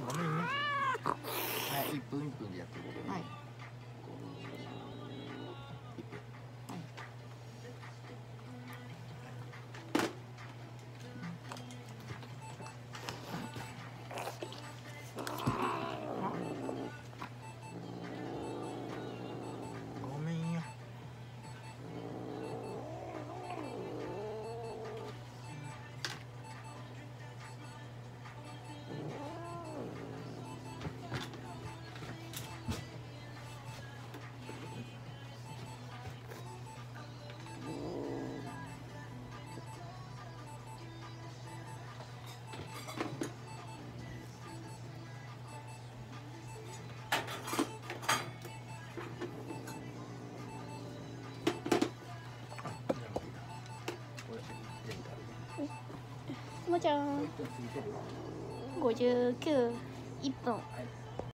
ごめんね。はい、1分1分でやってる。 はい。 ごめんよ。 もちゃん。59、1分。 はい。